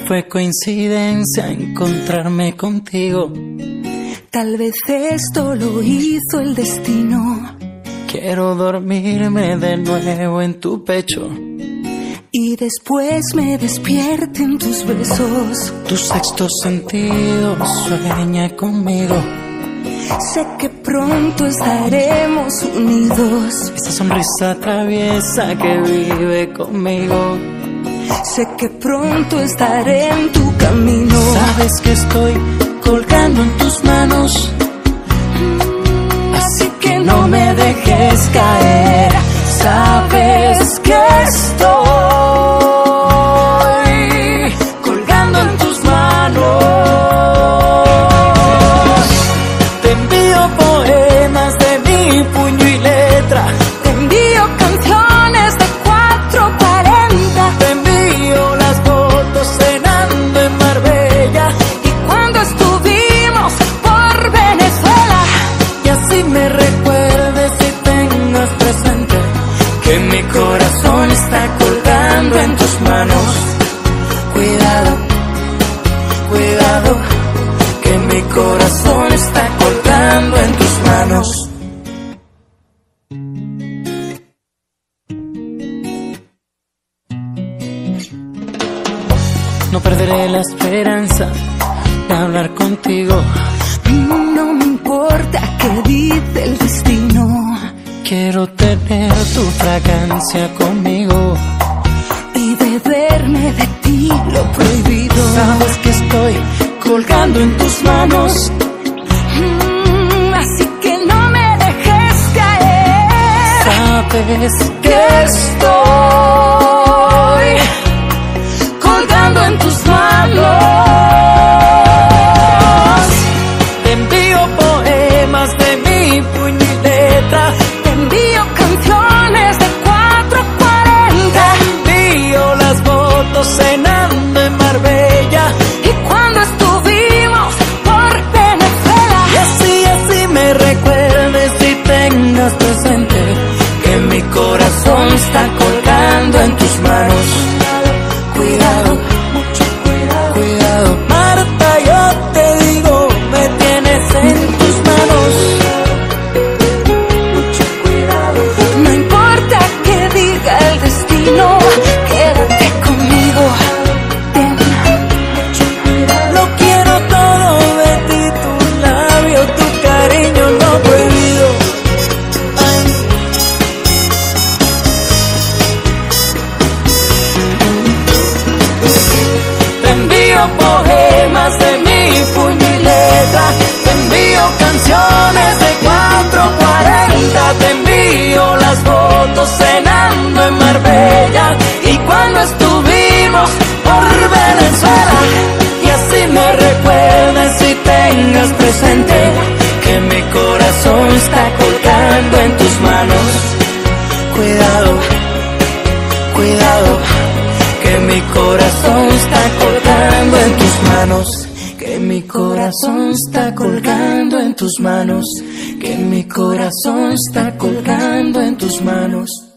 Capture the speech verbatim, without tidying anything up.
fue coincidencia encontrarme contigo. Tal vez esto lo hizo el destino. Quiero dormirme de nuevo en tu pecho y después me despierten tus besos. Tu sexto sentido sueña conmigo. Sé que pronto estaremos unidos. Esa sonrisa traviesa que vive conmigo. Sé que pronto estaré en tu camino. Sabes que estoy colgando en tus manos, así que no me dejes caer. Sabes que estoy colgando en tus manos. Te envío poemas de mi puño y letra. Te envío canciones de cuatro cuarenta. Te envío las fotos cenando en Marbella y cuando estuvimos por Venezuela. Y así me recuerdes y tengas presente que mi corazón está colgando en tus manos. Cuidado, cuidado, que mi corazón está colgando en tus manos. No perderé la esperanza de hablar contigo. No me importa qué dice el destino. Quiero tener tu fragancia conmigo y beberme de ti lo prohibido. Sabes que estoy colgando en tus manos, mm, así que no me dejes caer. Sabes que estoy colgando en tus manos. Te envío poemas de mi puño y letra. Te envío canciones de cuatro cuarenta. Te envío las fotos cenando en Marbella y cuando estuvimos por Venezuela. Y así, así me recuerdes y tengas presente que mi corazón está colgando en tus manos. Cuidado, mucho cuidado, cuidado, Marta, yo te digo, me tienes en tus manos. Mucho cuidado. No importa que diga el destino, quédate conmigo. Ten mucho cuidado. Lo quiero todo de ti, tu labio, tu cariño no prohibido. Ay. Te envío poemas de mi puño y letra. Te envío canciones de cuatro cuarenta. Te envío las fotos cenando en Marbella y cuando estuvimos por Venezuela. Y así me recuerdes y tengas presente que mi corazón está colgando en tus manos. Cuidado, cuidado, que mi corazón está colgando en tus manos. Que mi corazón está colgando en tus manos. Que mi corazón está colgando en tus manos.